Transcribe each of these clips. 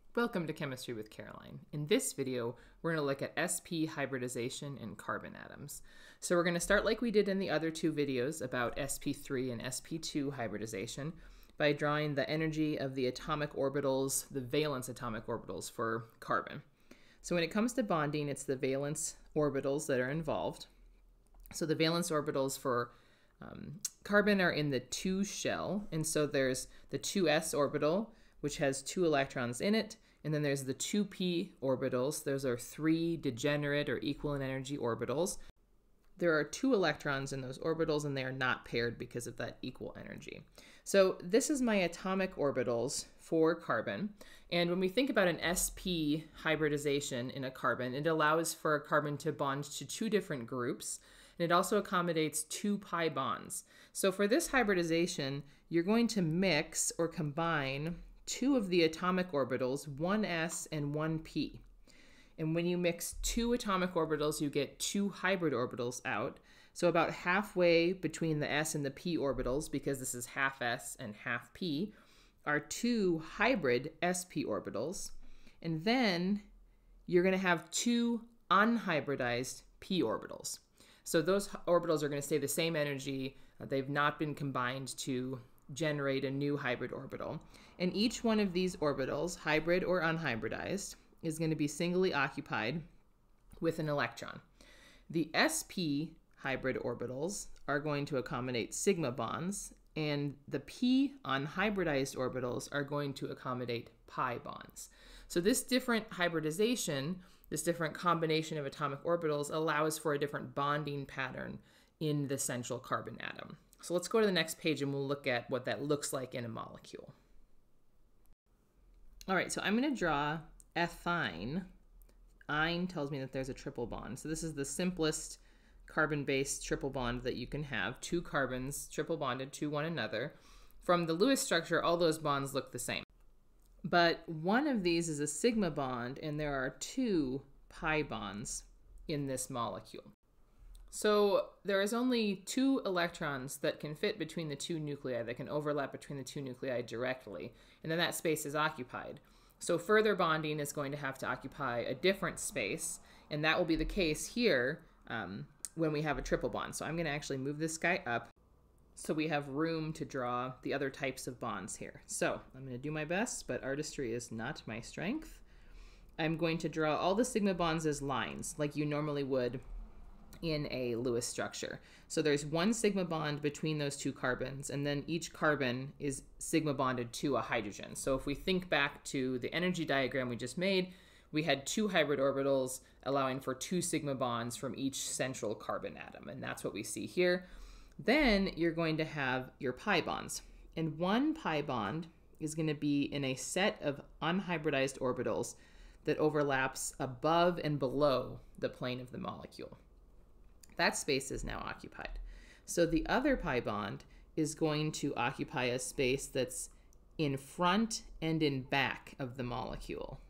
Welcome to Chemistry with Caroline. In this video, we're going to look at sp hybridization in carbon atoms. So we're going to start like we did in the other two videos about sp3 and sp2 hybridization by drawing the energy of the atomic orbitals, the valence atomic orbitals for carbon. So when it comes to bonding, it's the valence orbitals that are involved. So the valence orbitals for carbon are in the 2 shell, and so there's the 2s orbital, which has 2 electrons in it, and then there's the 2p orbitals. Those are 3 degenerate or equal in energy orbitals. There are 2 electrons in those orbitals, and they are not paired because of that equal energy. So this is my atomic orbitals for carbon, and when we think about an sp hybridization in a carbon, it allows for a carbon to bond to 2 different groups, and it also accommodates 2 pi bonds. So for this hybridization, you're going to mix or combine 2 of the atomic orbitals, 1s and 1p. And when you mix 2 atomic orbitals, you get 2 hybrid orbitals out. So about halfway between the s and the p orbitals, because this is half s and half p, are 2 hybrid sp orbitals. And then you're going to have 2 unhybridized p orbitals. So those orbitals are going to stay the same energy. They've not been combined to generate a new hybrid orbital. And each one of these orbitals, hybrid or unhybridized, is going to be singly occupied with an electron. The sp hybrid orbitals are going to accommodate sigma bonds, and the p unhybridized orbitals are going to accommodate pi bonds. So this different hybridization, this different combination of atomic orbitals, allows for a different bonding pattern in the central carbon atom. So let's go to the next page and we'll look at what that looks like in a molecule. All right, so I'm going to draw ethine. Ine tells me that there's a triple bond. So this is the simplest carbon-based triple bond that you can have. 2 carbons triple bonded to one another. From the Lewis structure, all those bonds look the same. But one of these is a sigma bond, and there are 2 pi bonds in this molecule. So there is only 2 electrons that can fit between the 2 nuclei, that can overlap between the 2 nuclei directly, and then that space is occupied. So further bonding is going to have to occupy a different space, and that will be the case here when we have a triple bond. So I'm going to actually move this guy up so we have room to draw the other types of bonds here. So I'm going to do my best, but artistry is not my strength. I'm going to draw all the sigma bonds as lines, like you normally would in a Lewis structure. So there's 1 sigma bond between those 2 carbons, and then each carbon is sigma bonded to a hydrogen. So if we think back to the energy diagram we just made, we had 2 hybrid orbitals allowing for 2 sigma bonds from each central carbon atom, and that's what we see here. Then you're going to have your pi bonds, and 1 pi bond is going to be in a set of unhybridized orbitals that overlaps above and below the plane of the molecule. That space is now occupied. So the other pi bond is going to occupy a space that's in front and in back of the molecule.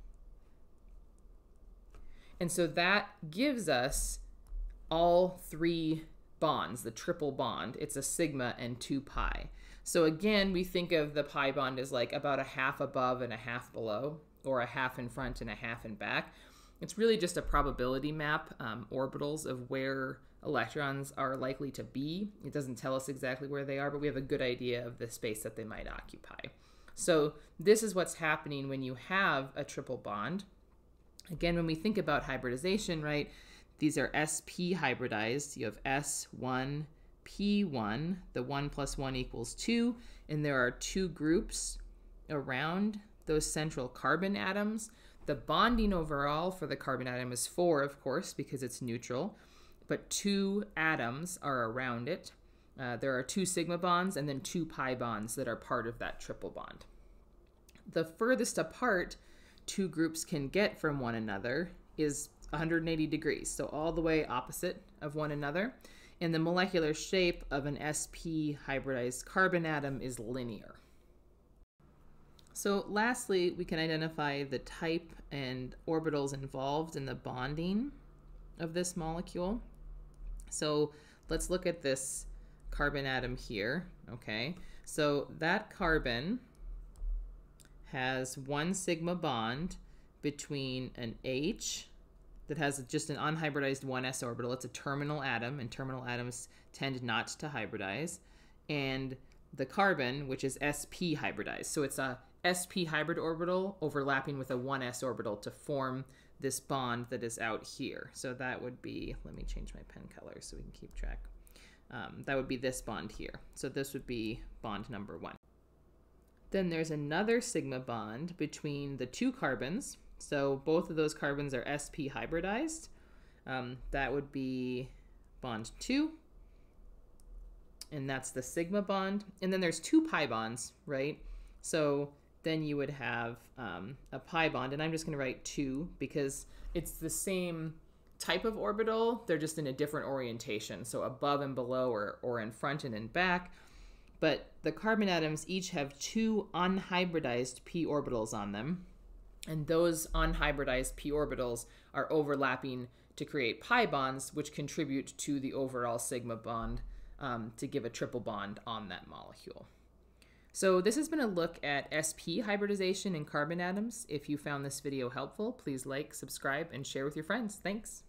And so that gives us all 3 bonds, the triple bond. It's a sigma and 2 pi. So again, we think of the pi bond as like about a half above and a half below, or a half in front and a half in back. It's really just a probability map, orbitals of where electrons are likely to be. It doesn't tell us exactly where they are, but we have a good idea of the space that they might occupy. So this is what's happening when you have a triple bond. Again, when we think about hybridization, right, these are sp hybridized. You have s1, p1, the 1 plus 1 equals 2, and there are 2 groups around those central carbon atoms. The bonding overall for the carbon atom is 4, of course, because it's neutral, but 2 atoms are around it. There are 2 sigma bonds and then 2 pi bonds that are part of that triple bond. The furthest apart 2 groups can get from one another is 180 degrees, so all the way opposite of one another. And the molecular shape of an sp hybridized carbon atom is linear. So lastly, we can identify the type and orbitals involved in the bonding of this molecule. So let's look at this carbon atom here, okay? So that carbon has one sigma bond between an H that has just an unhybridized 1s orbital. It's a terminal atom, and terminal atoms tend not to hybridize. And the carbon, which is sp hybridized. So it's a sp hybrid orbital overlapping with a 1s orbital to form this bond that is out here. So that would be, let me change my pen color so we can keep track. That would be this bond here. So this would be bond number 1. Then there's another sigma bond between the two carbons. So both of those carbons are sp hybridized. That would be bond 2. And that's the sigma bond. And then there's 2 pi bonds, right? So then you would have a pi bond, and I'm just going to write 2 because it's the same type of orbital. They're just in a different orientation, so above and below or in front and in back. But the carbon atoms each have 2 unhybridized p orbitals on them, and those unhybridized p orbitals are overlapping to create pi bonds, which contribute to the overall sigma bond to give a triple bond on that molecule. So this has been a look at sp hybridization in carbon atoms. If you found this video helpful, please like, subscribe, and share with your friends. Thanks.